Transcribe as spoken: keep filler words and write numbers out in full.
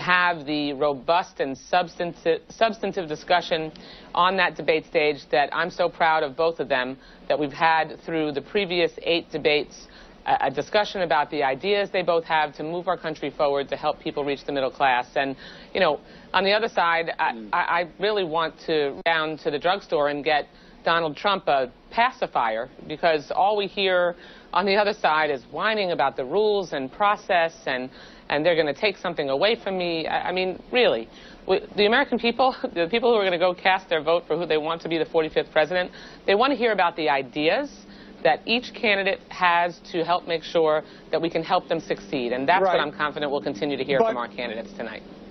have the robust and substantive, substantive discussion on that debate stage that I'm so proud of both of them, that we've had through the previous eight debates, a, a discussion about the ideas they both have to move our country forward to help people reach the middle class. And, you know, on the other side, I, I really want to go down to the drugstore and get Donald Trump a pacifier, because all we hear on the other side is whining about the rules and process, and and they're going to take something away from me. I, I mean, really, we, the American people, the people who are going to go cast their vote for who they want to be the forty-fifth president, they want to hear about the ideas that each candidate has to help make sure that we can help them succeed. And that's right. what I'm confident we'll continue to hear but from our candidates tonight.